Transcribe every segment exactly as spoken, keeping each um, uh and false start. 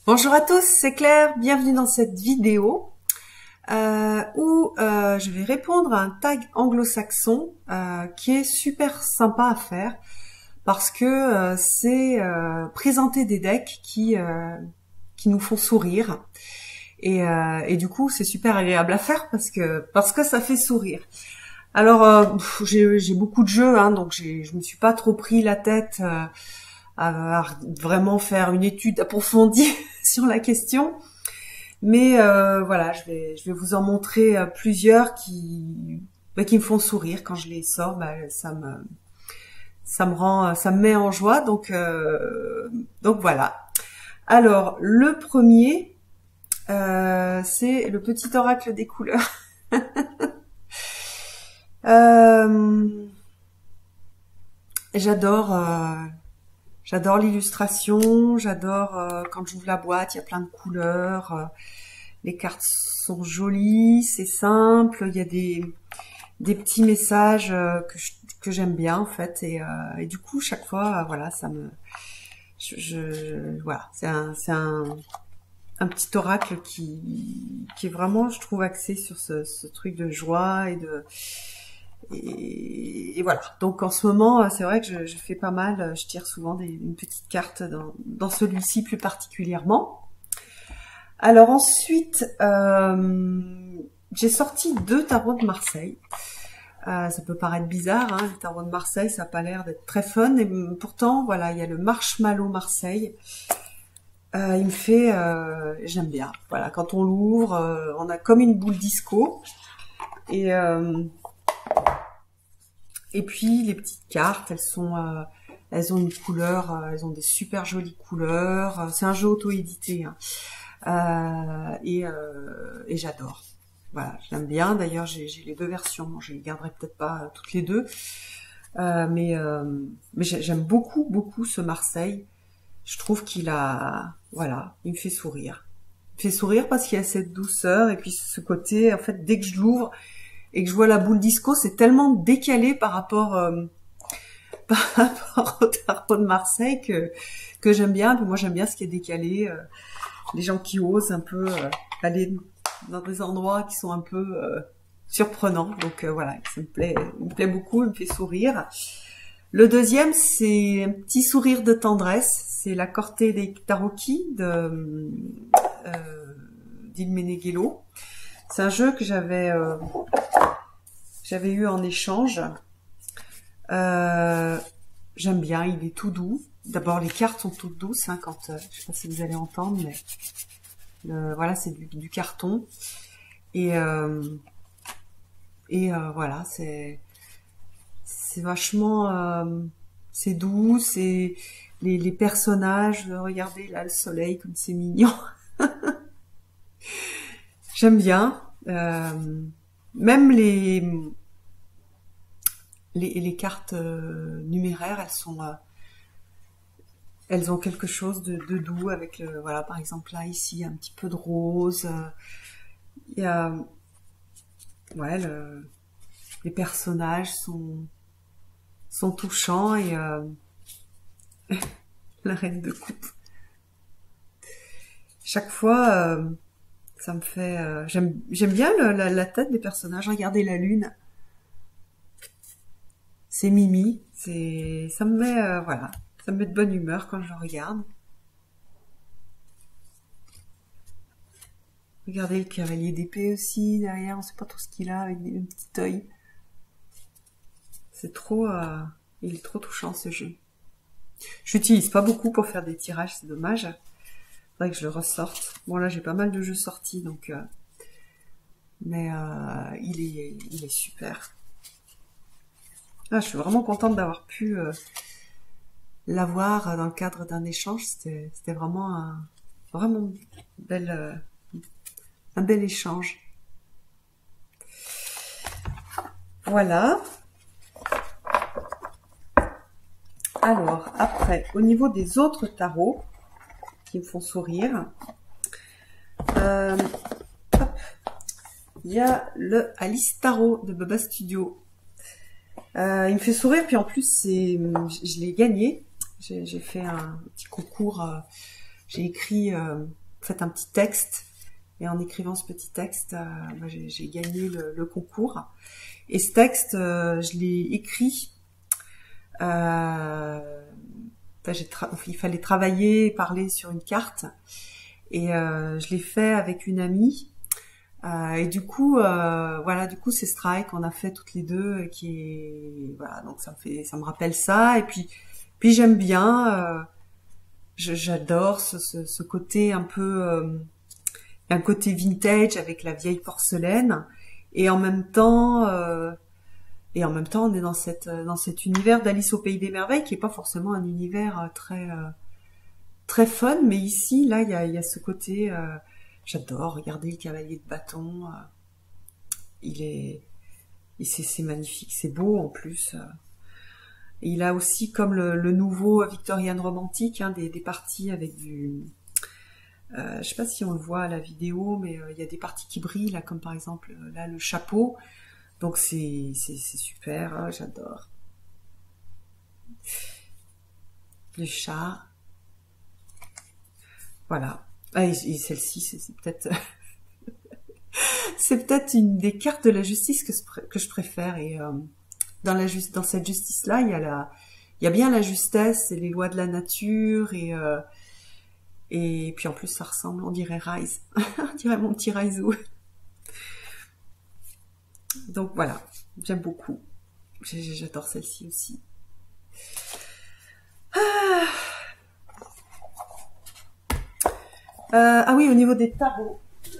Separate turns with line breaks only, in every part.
Bonjour à tous, c'est Claire, bienvenue dans cette vidéo euh, où euh, je vais répondre à un tag anglo-saxon euh, qui est super sympa à faire parce que euh, c'est euh, présenter des decks qui, euh, qui nous font sourire et, euh, et du coup c'est super agréable à faire parce que, parce que ça fait sourire. Alors euh, j'ai j'ai beaucoup de jeux, hein, donc j'ai, je me suis pas trop pris la tête euh, à vraiment faire une étude approfondie sur la question, mais euh, voilà, je vais je vais vous en montrer euh, plusieurs qui bah, qui me font sourire quand je les sors. Bah, ça me ça me rend ça me met en joie, donc euh, donc voilà. Alors le premier, euh, c'est le petit oracle des couleurs. euh, j'adore euh, J'adore l'illustration, j'adore euh, quand j'ouvre la boîte, il y a plein de couleurs, euh, les cartes sont jolies, c'est simple, il y a des, des petits messages euh, que je, que j'aime bien en fait, et, euh, et du coup chaque fois, euh, voilà, ça me, je, je voilà, c'est un, c'est un, un petit oracle qui, qui est vraiment, je trouve, axé sur ce, ce truc de joie et de Et, et voilà. Donc en ce moment, c'est vrai que je, je fais pas mal. Je tire souvent des, une petite carte dans, dans celui-ci plus particulièrement. Alors ensuite, euh, j'ai sorti deux tarots de Marseille. Euh, ça peut paraître bizarre, hein, les tarots de Marseille, ça n'a pas l'air d'être très fun. Et pourtant, voilà, il y a le Marshmallow Marseille. Euh, il me fait, euh, j'aime bien. Voilà, quand on l'ouvre, euh, on a comme une boule disco. Et euh, Et puis les petites cartes, elles sont, euh, elles ont une couleur, euh, elles ont des super jolies couleurs. C'est un jeu auto-édité, hein. euh, et, euh, et j'adore. Voilà, j'aime bien. D'ailleurs, j'ai les deux versions. Bon, je les garderai peut-être pas euh, toutes les deux, euh, mais euh, mais j'aime beaucoup beaucoup ce Marseille. Je trouve qu'il a, voilà, il me fait sourire. Il me fait sourire parce qu'il y a cette douceur et puis ce côté, en fait, dès que je l'ouvre et que je vois la boule disco, c'est tellement décalé par rapport euh, par rapport au tarot de Marseille que que j'aime bien. Puis moi j'aime bien ce qui est décalé, euh, les gens qui osent un peu euh, aller dans des endroits qui sont un peu euh, surprenants. Donc euh, voilà, ça me plaît, il me plaît beaucoup, il me fait sourire. Le deuxième, c'est un petit sourire de tendresse. C'est la Corte dei Tarocchi de euh, d'Il Meneghello. C'est un jeu que j'avais euh, j'avais eu en échange. Euh, J'aime bien, il est tout doux. D'abord, les cartes sont toutes douces, hein, quand euh, je sais pas si vous allez entendre, mais le, voilà, c'est du, du carton. Et euh, et euh, voilà, c'est c'est vachement euh, c'est doux, c'est les, les personnages. Regardez là le soleil comme c'est mignon. J'aime bien. Euh, même les, les les cartes euh, numéraires, elles sont euh, elles ont quelque chose de, de doux avec le, voilà, par exemple là ici un petit peu de rose. Il y a ouais, le, les personnages sont sont touchants et euh, la reine de coupe. Chaque fois, euh, ça me fait, euh, j'aime j'aime bien le, la, la tête des personnages. Regardez la lune. C'est Mimi, c'est, ça me met, euh, voilà, ça me met de bonne humeur quand je le regarde. Regardez le cavalier d'épée aussi derrière, on sait pas trop ce qu'il a avec un petit œil. C'est trop, euh, il est trop touchant ce jeu. J'utilise pas beaucoup pour faire des tirages, c'est dommage. Faudrait que je le ressorte. Bon là j'ai pas mal de jeux sortis donc, euh, mais euh, il est, il est super. Ah, je suis vraiment contente d'avoir pu euh, l'avoir dans le cadre d'un échange. C'était, c'était vraiment un vraiment bel, euh, un bel échange. Voilà. Alors après, au niveau des autres tarots qui me font sourire, euh, hop, il y a le Alice Tarot de Baba Studio. Euh, il me fait sourire, puis en plus c'est, je l'ai gagné. J'ai fait un petit concours euh, j'ai écrit, euh, fait un petit texte. Et en écrivant ce petit texte, euh, moi, j'ai, j'ai gagné le, le concours. Et ce texte, euh, je l'ai écrit. Euh, j'ai tra- il fallait travailler, parler sur une carte. Et euh, je l'ai fait avec une amie. Euh, et du coup, euh, voilà, du coup, c'est Strike qu'on a fait toutes les deux, et qui est, voilà, donc ça me fait, ça me rappelle ça. Et puis, puis j'aime bien. Euh, je, j'adore ce, ce, ce côté un peu. Euh, un côté vintage avec la vieille porcelaine, et en même temps euh, et en même temps on est dans cette dans cet univers d'Alice au pays des merveilles qui est pas forcément un univers très euh, très fun, mais ici là il y a il y a ce côté euh, j'adore regarder le cavalier de bâton, euh, il est et c'est c'est magnifique, c'est beau en plus. euh. Et il a aussi comme le, le nouveau Victorian romantique, hein, des des parties avec du Euh, je sais pas si on le voit à la vidéo, mais euh, il y a des parties qui brillent, là, comme par exemple euh, là le chapeau. Donc c'est c'est c'est super, hein, j'adore. Le chat, voilà. Ah, et, et celle-ci, c'est, c'est peut-être c'est peut-être une des cartes de la justice que, que je préfère. Et euh, dans la juste dans cette justice-là, il y a la il y a bien la justesse et les lois de la nature, et euh, et puis en plus ça ressemble, on dirait Rise, on dirait mon petit Raizou. Donc voilà, j'aime beaucoup. J'adore celle-ci aussi. Ah, euh, ah oui, au niveau des tarots,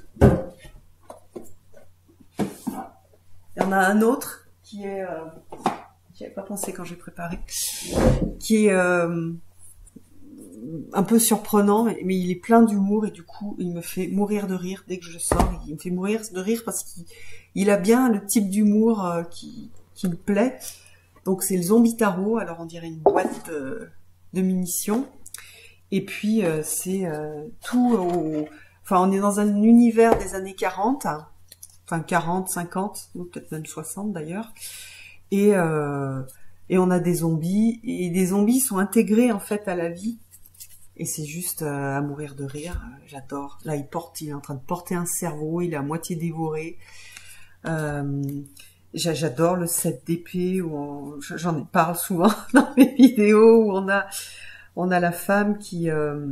il y en a un autre qui est, euh, j'y avais pas pensé quand j'ai préparé, qui est euh, un peu surprenant, mais, mais il est plein d'humour, et du coup il me fait mourir de rire dès que je le sors. Il me fait mourir de rire parce qu'il il a bien le type d'humour euh, qui, qui me plaît. Donc c'est le zombie tarot. Alors on dirait une boîte de, de munitions. Et puis euh, c'est euh, tout au... Enfin, on est dans un univers des années quarante, enfin quarante, cinquante, ou peut-être même soixante d'ailleurs. Et, euh, et on a des zombies, et des zombies sont intégrés en fait à la vie. Et c'est juste euh, à mourir de rire, j'adore. Là, il porte, il est en train de porter un cerveau, il est à moitié dévoré. Euh, j'adore le set d'épée, où on, j'en parle souvent dans mes vidéos, où on a on a la femme qui euh,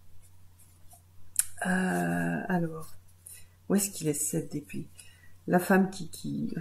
euh, alors où est-ce qu'il est ce set d'épée? La femme qui qui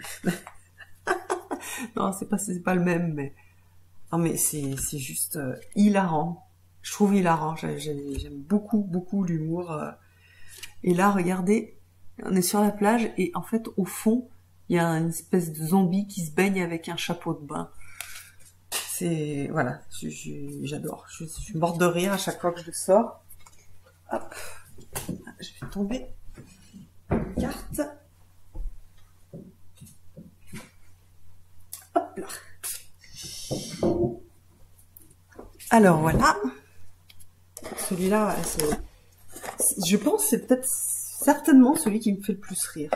non, c'est pas c'est pas le même, mais non, mais c'est c'est juste euh, hilarant. Je trouve hilarant. J'aime beaucoup beaucoup l'humour. Euh. Et là, regardez, on est sur la plage, et en fait, au fond, il y a une espèce de zombie qui se baigne avec un chapeau de bain. C'est, voilà, j'adore. Je, je, je suis morte de rire à chaque fois que je le sors. Hop, je vais tomber une carte. Hop là. Alors voilà. Celui-là, c'est, je pense, c'est peut-être certainement celui qui me fait le plus rire.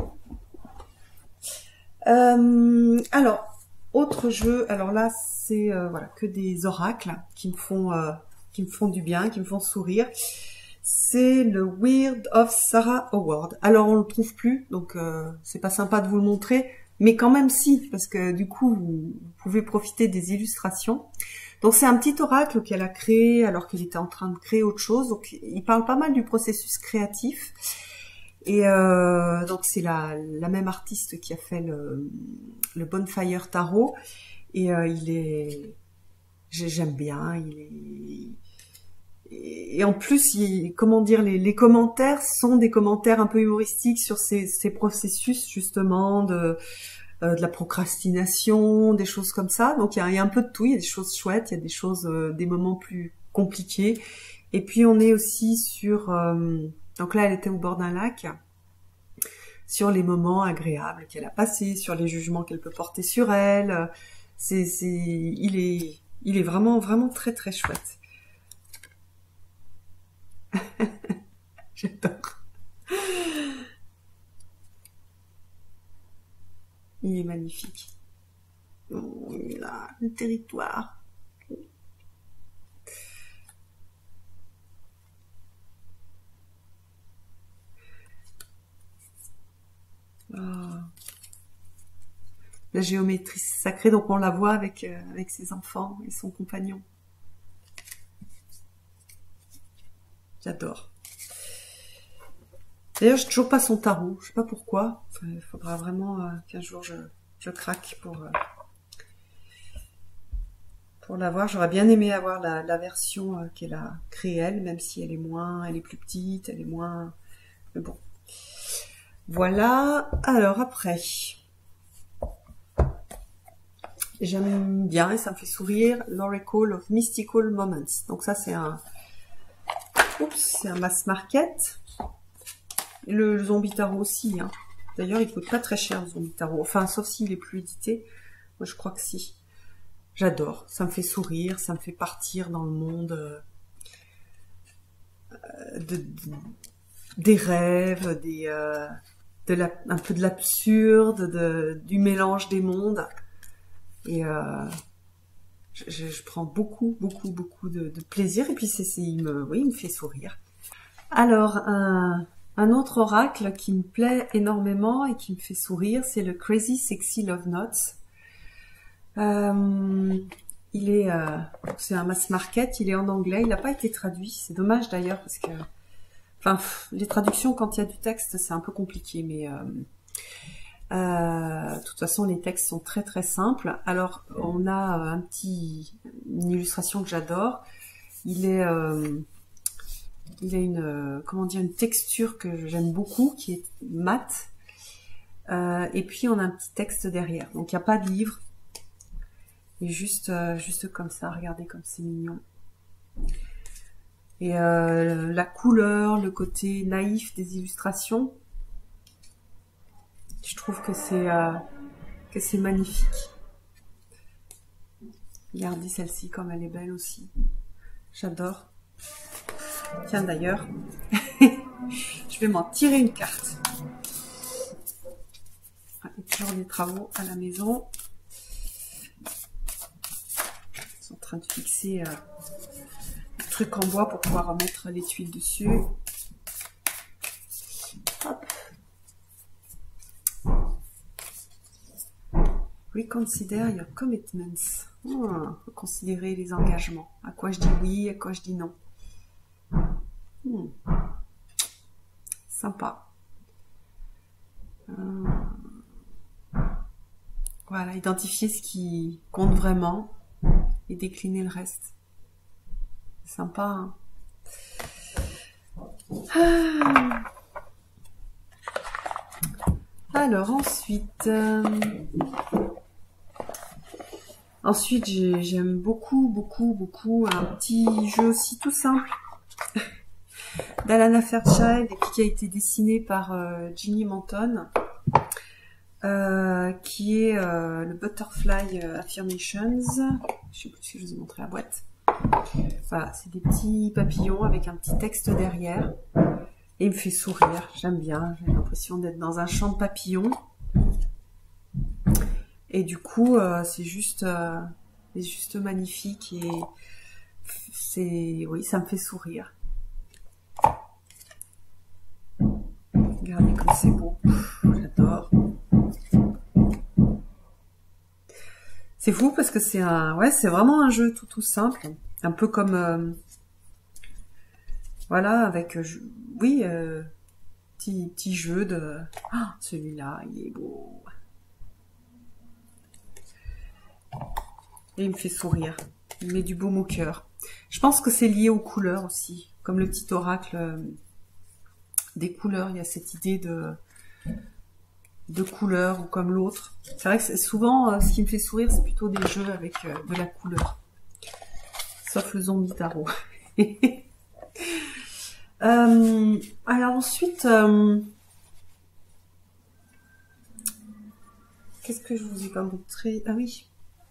Euh, alors, autre jeu. Alors là, c'est euh, voilà, que des oracles qui me font euh, qui me font du bien, qui me font sourire. C'est le Weird of Sarah Award. Alors on le trouve plus, donc euh, c'est pas sympa de vous le montrer, mais quand même si, parce que du coup vous, vous pouvez profiter des illustrations. Donc c'est un petit oracle qu'elle a créé alors qu'elle était en train de créer autre chose. Donc il parle pas mal du processus créatif. Et euh, donc c'est la, la même artiste qui a fait le, le Bonfire Tarot. Et euh, il est, j'aime bien. Il est, et en plus, il, comment dire, les, les commentaires sont des commentaires un peu humoristiques sur ces, ces processus justement de euh, de la procrastination, des choses comme ça. Donc il y a, il y a un peu de tout. Il y a des choses chouettes, il y a des choses, euh, des moments plus compliqués. Et puis on est aussi sur, euh, donc là elle était au bord d'un lac, sur les moments agréables qu'elle a passés, sur les jugements qu'elle peut porter sur elle. C'est, c'est, il est, il est vraiment, vraiment très, très chouette. J'adore. Il est magnifique. Oh, il est là, le territoire. la géométrie sacrée, donc on la voit avec, euh, avec ses enfants et son compagnon. J'adore. D'ailleurs, j'ai toujours pas son tarot, je sais pas pourquoi. Il faudra vraiment euh, qu'un jour je, je craque pour, euh, pour l'avoir. J'aurais bien aimé avoir la, la version euh, qu'elle a créée elle, même si elle est moins, elle est plus petite, elle est moins... Mais bon. Voilà. Alors après... J'aime bien et ça me fait sourire l'Oracle of Mystical Moments. Donc ça c'est un, oups, c'est un mass market. Et le, le zombie tarot aussi. Hein. D'ailleurs, il coûte pas très cher le zombie tarot. Enfin, sauf s'il est plus édité. Moi, je crois que si. J'adore. Ça me fait sourire, ça me fait partir dans le monde euh, de, de, des rêves, des, euh, de la, un peu de l'absurde, de, du mélange des mondes. Et euh, je, je, je prends beaucoup, beaucoup, beaucoup de, de plaisir. Et puis, c'est, c'est, il me, oui, il me fait sourire. Alors, un, un autre oracle qui me plaît énormément et qui me fait sourire, c'est le Crazy Sexy Love Notes. Euh, il est, euh, c'est un mass market, il est en anglais, il n'a pas été traduit. C'est dommage d'ailleurs parce que, enfin, les traductions quand il y a du texte, c'est un peu compliqué, mais... Euh, Euh, de toute façon, les textes sont très très simples. Alors, on a un petit, une illustration que j'adore. Il est, euh, il a une, euh, comment dire, une texture que j'aime beaucoup, qui est mate. Euh, et puis, on a un petit texte derrière. Donc, il n'y a pas de livre. Et juste, euh, juste comme ça. Regardez comme c'est mignon. Et euh, la couleur, le côté naïf des illustrations. Je trouve que c'est euh, que c'est magnifique. Regardez celle-ci comme elle est belle aussi. J'adore. Tiens d'ailleurs, je vais m'en tirer une carte. Il y a toujours des travaux à la maison. Ils sont en train de fixer euh, un truc en bois pour pouvoir remettre les tuiles dessus. Hop. Reconsider your commitments. Oh, considérer les engagements. À quoi je dis oui, à quoi je dis non. Hmm. Sympa. Euh... Voilà, identifier ce qui compte vraiment et décliner le reste. Sympa, hein. Ah. Alors ensuite... Euh... Ensuite, j'aime beaucoup, beaucoup, beaucoup un petit jeu aussi tout simple d'Alana Fairchild et puis qui a été dessiné par euh, Ginny Manton, euh, qui est euh, le Butterfly Affirmations. Je sais plus si je vous ai montré la boîte. Voilà, c'est des petits papillons avec un petit texte derrière et il me fait sourire. J'aime bien. J'ai l'impression d'être dans un champ de papillons. Et du coup, euh, c'est juste, euh, c'est juste magnifique et c'est, oui, ça me fait sourire. Regardez comme c'est beau, j'adore. C'est fou parce que c'est un, ouais, c'est vraiment un jeu tout tout simple, un peu comme, euh, voilà, avec, euh, oui, euh, petit petit jeu de, ah, celui-là, il est beau. Et il me fait sourire. Il met du baume au cœur. Je pense que c'est lié aux couleurs aussi. Comme le petit oracle euh, des couleurs, il y a cette idée de, de couleurs ou comme l'autre. C'est vrai que c'est souvent, euh, ce qui me fait sourire, c'est plutôt des jeux avec euh, de la couleur. Sauf le zombie tarot. euh, alors ensuite... Euh, qu'est-ce que je vous ai pas montré? Ah oui.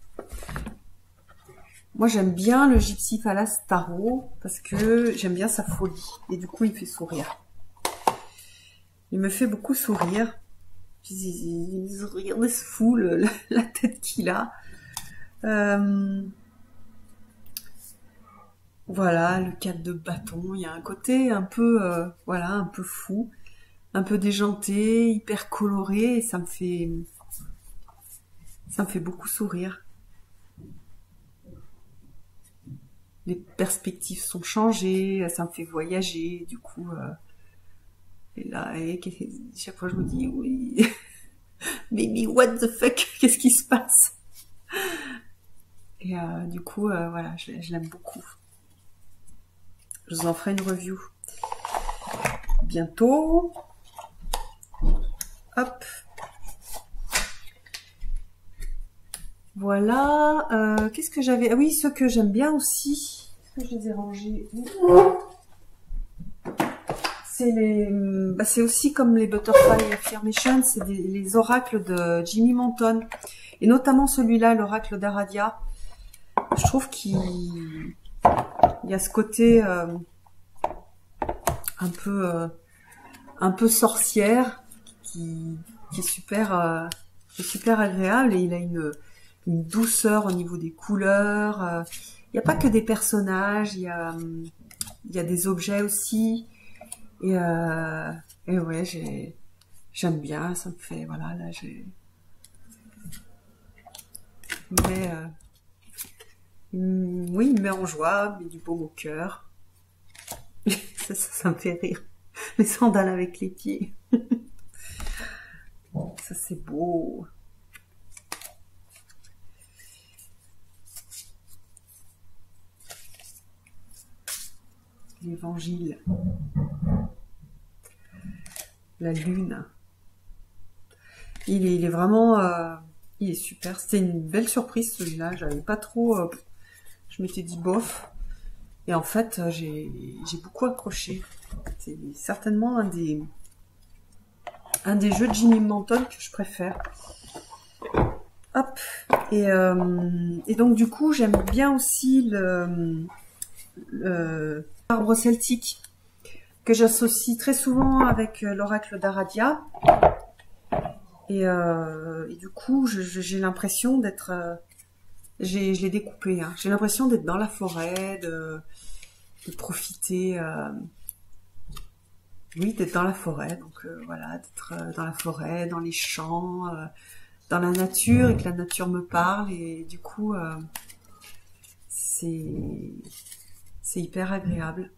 Moi, j'aime bien le Gypsy Palace Tarot parce que j'aime bien sa folie. Et du coup, il fait sourire. Il me fait beaucoup sourire. Regardez ce fou, le, la, la tête qu'il a. Euh, voilà, le quatre de bâton. Il y a un côté un peu, euh, voilà, un peu fou, un peu déjanté, hyper coloré. Et ça me fait... Ça me fait beaucoup sourire. Les perspectives sont changées, ça me fait voyager, du coup. Euh, et là, et, chaque fois je me dis, oui, mais, mais what the fuck, qu'est-ce qui se passe? Et euh, du coup, euh, voilà, je, je l'aime beaucoup. Je vous en ferai une review bientôt. Hop. Voilà. Euh, Qu'est-ce que j'avais? Ah oui, ce que j'aime bien aussi. Est-ce que je les ai rangés? C'est les. Bah, c'est aussi comme les Butterfly Affirmation, c'est les oracles de Jimmy Monton. Et notamment celui-là, l'oracle d'Aradia. Je trouve qu'il y a ce côté euh, un peu euh, un peu sorcière qui, qui est super euh, qui est super agréable, et il a une, une douceur au niveau des couleurs. Euh, il n'y a pas que des personnages, il y a il y a des objets aussi, et euh, et ouais, j'ai j'aime bien, ça me fait voilà, là j'ai mais euh, oui, il me met en joie, il met du baume au cœur. ça, ça, ça me fait rire. Les sandales avec les pieds. Ça, c'est beau. L'évangile. La lune. Il est, il est vraiment... Euh, il est super. C'était une belle surprise, celui-là. J'avais pas trop... Euh, je m'étais dit bof. Et en fait, j'ai beaucoup accroché. C'est certainement un des... un des jeux de Jimmy Monton que je préfère. Hop. Et, euh, et donc, du coup, j'aime bien aussi le... le arbre celtique, que j'associe très souvent avec l'oracle d'Aradia. Et, euh, et du coup, j'ai l'impression d'être... Euh, je l'ai découpé. Hein. J'ai l'impression d'être dans la forêt, de, de profiter... Euh, oui, d'être dans la forêt. Donc euh, voilà, d'être euh, dans la forêt, dans les champs, euh, dans la nature, et que la nature me parle. Et du coup, euh, c'est c'est hyper agréable.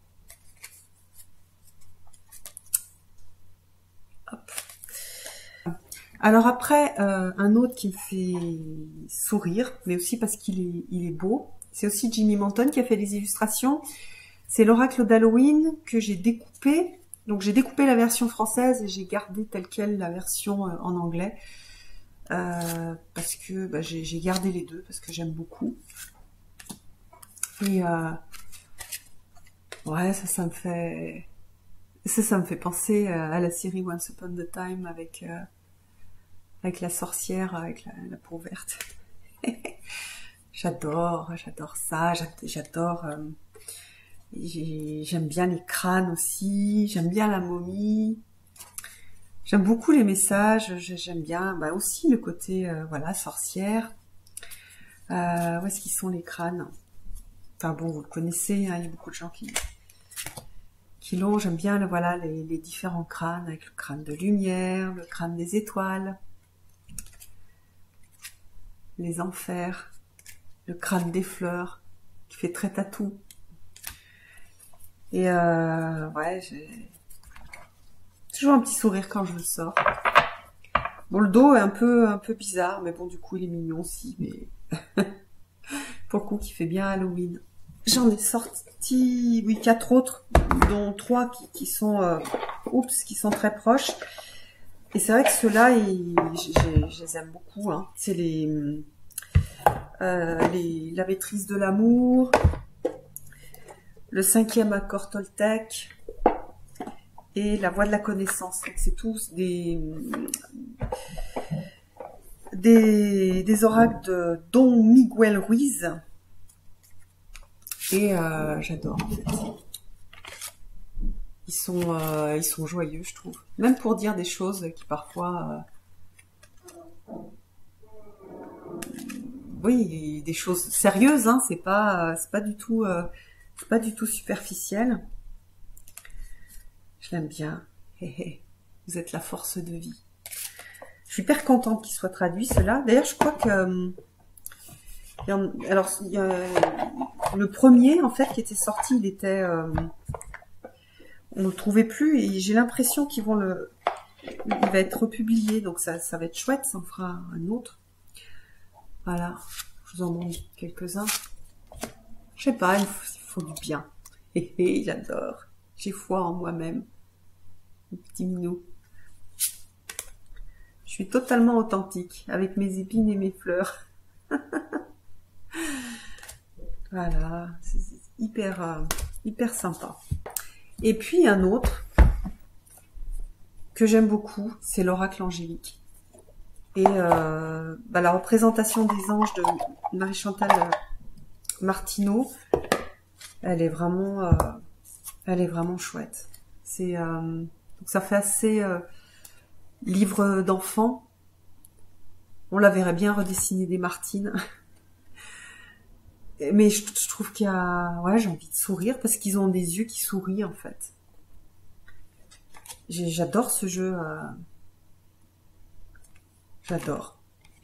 Hop. Alors après, euh, un autre qui me fait sourire, mais aussi parce qu'il est, il est beau, c'est aussi Jimmy Monton qui a fait les illustrations. C'est l'oracle d'Halloween que j'ai découpé. Donc j'ai découpé la version française et j'ai gardé telle quelle la version euh, en anglais. Euh, parce que bah, j'ai gardé les deux, parce que j'aime beaucoup. Et euh, ouais, ça, ça me fait... Ça, ça me fait penser à la série Once Upon a Time avec... Euh, avec la sorcière, avec la, la peau verte. J'adore, j'adore ça, j'adore... Euh, j'aime bien les crânes aussi, j'aime bien la momie. J'aime beaucoup les messages, j'aime bien bah, aussi le côté, euh, voilà, sorcière. Euh, où est-ce qu'ils sont les crânes? Enfin bon, vous le connaissez, hein, il y a beaucoup de gens qui, qui l'ont. J'aime bien le, voilà, les, les différents crânes, avec le crâne de lumière, le crâne des étoiles, les enfers, le crâne des fleurs, qui fait très tatou. Et euh, ouais, j'ai toujours un petit sourire quand je le sors. Bon, le dos est un peu un peu bizarre, mais bon, du coup, il est mignon aussi, mais pour le coup, qui fait bien Halloween. J'en ai sorti, oui, quatre autres, dont trois qui, qui sont, euh, oups, qui sont très proches. Et c'est vrai que ceux-là, je les aime beaucoup. Hein. C'est les, euh, les, la maîtrise de l'amour, le cinquième accord Toltec et la voie de la connaissance. C'est tous des, des, des oracles de Don Miguel Ruiz. Et euh, j'adore en fait. Ils sont, euh, ils sont joyeux, je trouve. Même pour dire des choses qui parfois... Euh, oui, des choses sérieuses, hein, c'est pas, c'est pas du tout, euh, c'est pas du tout superficiel. Je l'aime bien. Hé hé, vous êtes la force de vie. Je suis hyper contente qu'il soit traduit, cela. D'ailleurs, je crois que... euh, il y en- alors, il y a, le premier, en fait, qui était sorti, il était... euh, on ne le trouvait plus, et j'ai l'impression qu'ils vont le... Il va être republié, donc ça, ça va être chouette, ça en fera un autre. Voilà, je vous en montre quelques-uns. Je sais pas, il faut, il faut du bien. Hé hé, j'adore. J'ai foi en moi-même. Le petit minou. Je suis totalement authentique, avec mes épines et mes fleurs. Voilà, c'est hyper, euh, hyper sympa. Et puis un autre que j'aime beaucoup, c'est l'oracle angélique. Et euh, bah, la représentation des anges de Marie-Chantal Martineau, elle est vraiment, euh, elle est vraiment chouette. C'est euh, donc ça fait assez euh, livre d'enfant. On la verrait bien redessiner des Martines. Mais je, je trouve qu'il y a... Ouais, j'ai envie de sourire parce qu'ils ont des yeux qui sourient, en fait. J'adore ce jeu. Euh... J'adore.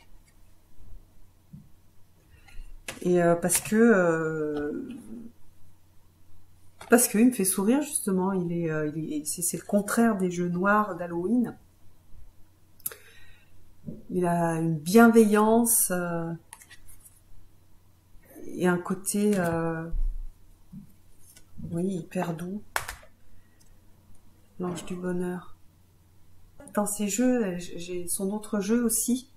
Et euh, parce que... Euh... Parce qu'il me fait sourire, justement. Il est, euh, il est... C'est le contraire des jeux noirs d'Halloween. Il a une bienveillance... Euh... et un côté, euh, oui, hyper doux. L'ange du bonheur. Dans ces jeux, j'ai son autre jeu aussi.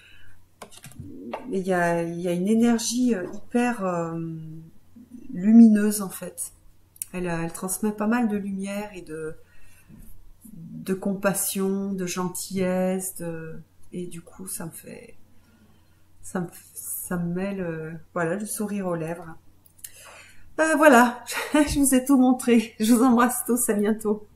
Il y a, il y a une énergie hyper euh, lumineuse en fait. Elle, elle transmet pas mal de lumière et de, de compassion, de gentillesse, de, et du coup ça me fait, ça me, ça me met le, voilà, le sourire aux lèvres. Euh, voilà, je vous ai tout montré. Je vous embrasse tous, à bientôt.